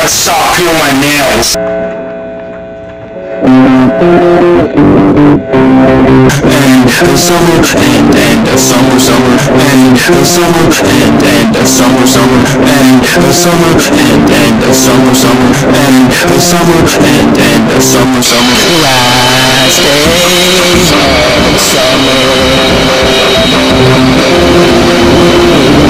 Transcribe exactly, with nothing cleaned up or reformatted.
gotta stop peeling my nails. And the summer, and and the summer, summer, and the summer, and and the summer, summer, and the summer, and and the summer, summer, and the summer, and and the summer, summer. Last days of summer.